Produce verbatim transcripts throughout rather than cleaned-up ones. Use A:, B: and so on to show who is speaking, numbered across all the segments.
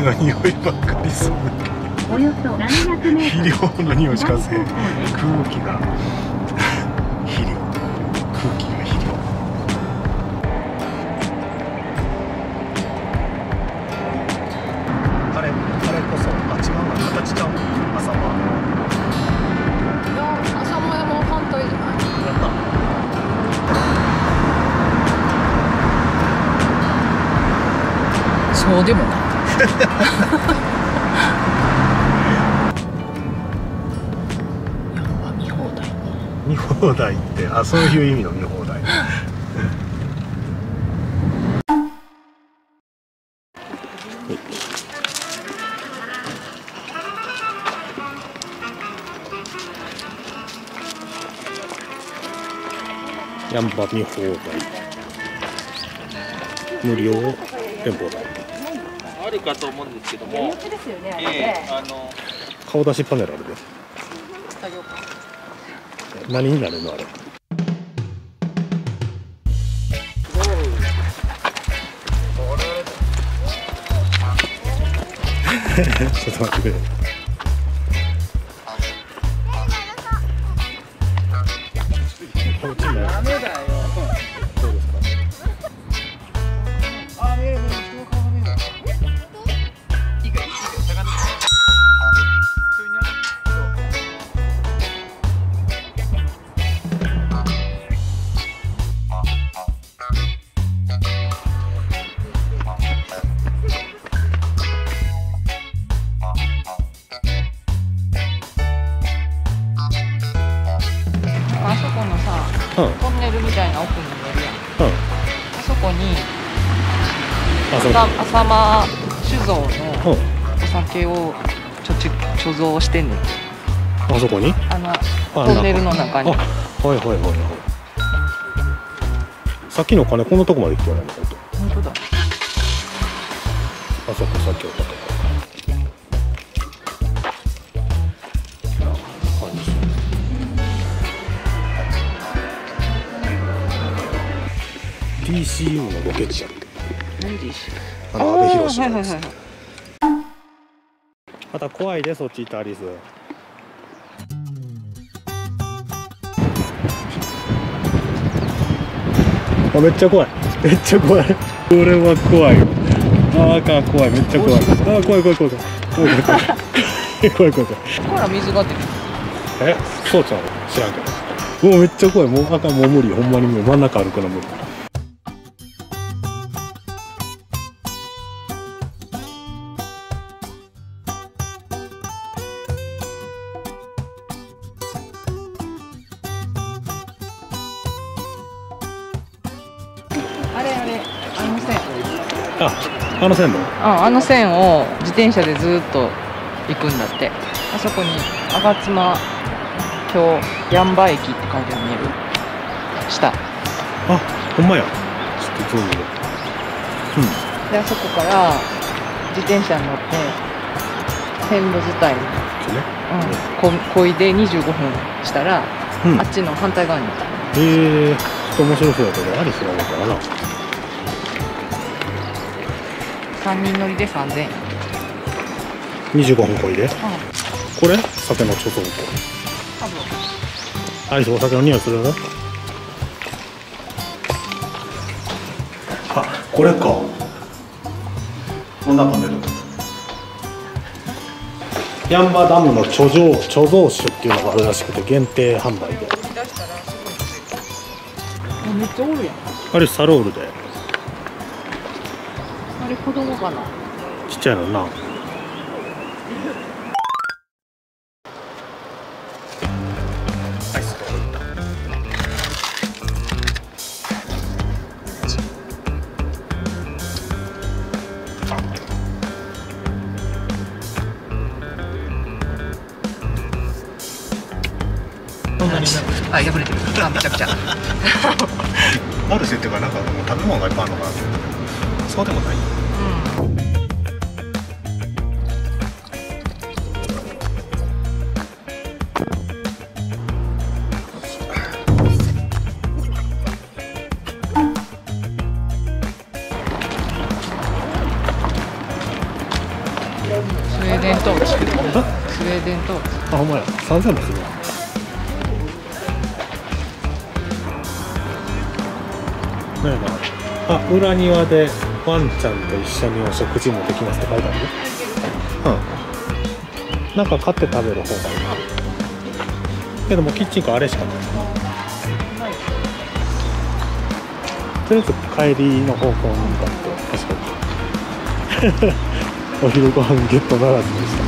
A: の匂いばっかりする。
B: およそななひゃくメートル。
A: 肥料の匂いしかせん。空気が肥料、空気が肥料。あれ、あれこそ、あ、違うな、形ちゃうの。朝間。
C: いや、朝間山反対じゃない。
A: やった。
C: そうでもない。山見放題。
A: 見放題って、あ、そういう意味の見放題。ヤンバ見放題。無料展望台。
D: あるかと思うんですけども、ええ、あの
A: 顔出しパネルあるで。何になるのあれ。ちょっと待ってくれ。こっちになる。
D: ダメだよ。
A: そうですか。
D: あ、見える見える、人の顔が見える。いいかいいか、下がって。人になる。
C: あそこのさ、
A: うん、
C: トンネルみたいな奥に見えるやん。
A: うん、
C: あそこに
A: あ、そう。
C: 朝浅間酒造の
A: うん、
C: お酒を貯貯蔵してんねん。
A: あそこに。
C: あの
A: あ、
C: トンネルの中に。
A: あ、はいはいはいはい。さっきの金こんなとこまで来てないのかと。
C: 本当だ。
A: あそこさっきおったとこ。ティーシーユー のロケ地やって。
C: 何でしょ
A: あの阿部寛
C: はい
A: のやつ。
C: はいはい。
A: また怖いで、そっち行ったアリス。あ、めっちゃ怖い。めっちゃ怖い。これは怖いよ。ああ、か怖い。めっちゃ怖い。ああ、怖い怖い怖い怖い。怖い怖い怖い。怖い怖い怖い。
C: ここから水が出る。
A: え、そうちゃうの知らんけど。もうめっちゃ怖い。もうあかん、もう無理よ。ほんまにもう真ん中歩くの無理。
C: あれあれ、あの線。
A: あ、あの線路。
C: あ、あの線を自転車でずっと行くんだって。あそこに吾妻京八ン場駅って書いてある見える。下。
A: あ、ほんまや。ちょっとゾームで。
C: で、あそこから自転車に乗って線路自体に、
A: うん。ね。
C: うん、ここいでにじゅうごふんしたら、
A: うん。
C: あっちの反対側に。
A: ええー、ちょっと面白そうだけど、アリスが思ったかな。
C: さんにん乗りでさんぜんえん。
A: にじゅうごふんこいで。
C: うん、
A: これ酒の貯蔵庫。
C: 多分。
A: アリスお酒の匂いする？あ、これか。こんな感じで。ヤンバダムの貯蔵貯蔵酒っていうのがあるらしくて限定販売で。
C: めっちゃおるやん。
A: あれサロールで
C: あれ子供かな。
A: ちっちゃいのな。アイスそんなに
C: あ、破れてる。あ、めちゃくちゃ。
A: マルシェっていうかなんかもう食べ物がいっぱいあるのかなって思ったけど、そうでもない。 ほんまやさんぜんもするわ。なんやなあ、裏庭でワンちゃんと一緒にお食事もできますって書いてあるよ。うん、なんか買って食べる方がいいけどもキッチンカーあれしかない。とりあえず帰りの方向に向かって確かにお昼ご飯ゲットならずでした。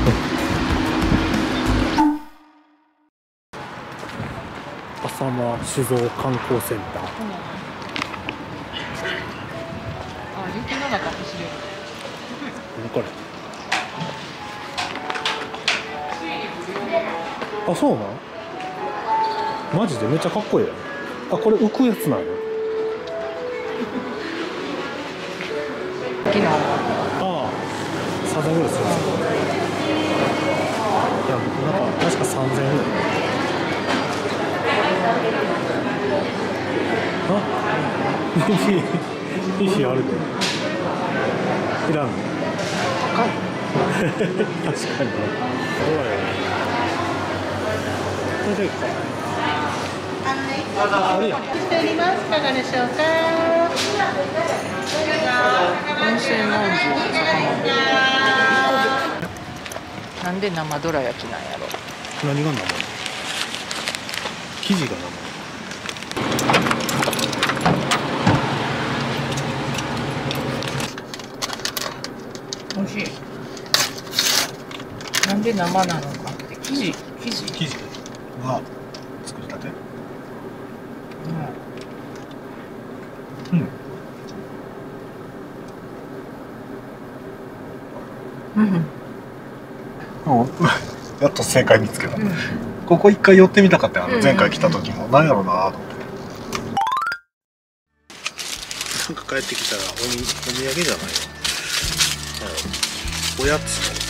A: 浅間酒造観光センター。
C: あ、雪の中走れる。
A: 何これ。あ、そうなん。マジでめっちゃかっこいいやん。あ、これ浮くやつなんや。
C: 昨日
A: ああ、サザンぐらいするんですよ。いや、なんか確かさんぜんえんぐらい。あ、ミヒミヒあるで。いらんの。
C: 高い。
A: 確かに。どうや。これでいいか。あるやん。
E: しております。いかがでしょうか。
C: 温泉まんじゅう。なんで生どら焼きなんやろ。
A: 何が生？生地が生。
C: 美味しい。なんで生なのかって生地生地。
A: 生地は作りたて。うん。
C: うん。うん。
A: やっと正解見つけた。うん、ここ一回寄ってみたかったよ。あの前回来た時も、なんやろうなと思って。なんか帰ってきたらおにお土産じゃないよ。おやつの。